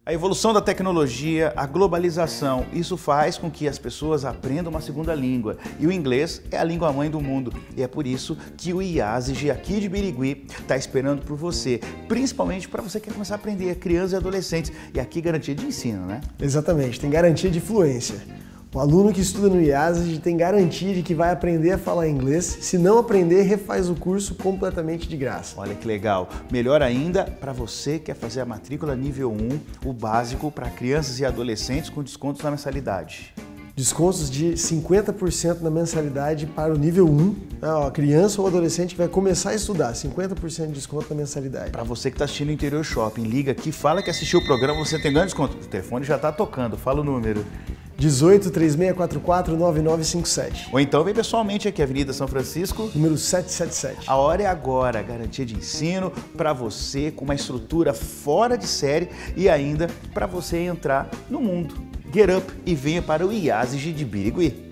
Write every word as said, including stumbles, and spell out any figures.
A evolução da tecnologia, a globalização, isso faz com que as pessoas aprendam uma segunda língua. E o inglês é a língua mãe do mundo. E é por isso que o IASIG aqui de Birigui está esperando por você, principalmente para você que quer começar a aprender, crianças e adolescentes. E aqui garantia de ensino, né? Exatamente, tem garantia de fluência. O aluno que estuda no IASIG tem garantia de que vai aprender a falar inglês. Se não aprender, refaz o curso completamente de graça. Olha que legal. Melhor ainda, para você que quer fazer a matrícula nível um, o básico para crianças e adolescentes com descontos na mensalidade. Descontos de cinquenta por cento na mensalidade para o nível um. A criança ou adolescente que vai começar a estudar, cinquenta por cento de desconto na mensalidade. Para você que está assistindo o Interior Shopping, liga aqui, fala que assistiu o programa, você tem grande desconto. O telefone já está tocando, fala o número. dezoito, três seis quatro quatro, nove nove cinco sete. Ou então vem pessoalmente aqui, Avenida São Francisco, número setecentos e setenta e sete. A hora é agora, garantia de ensino para você com uma estrutura fora de série e ainda para você entrar no mundo. Get up e venha para o IASIG de Birigui.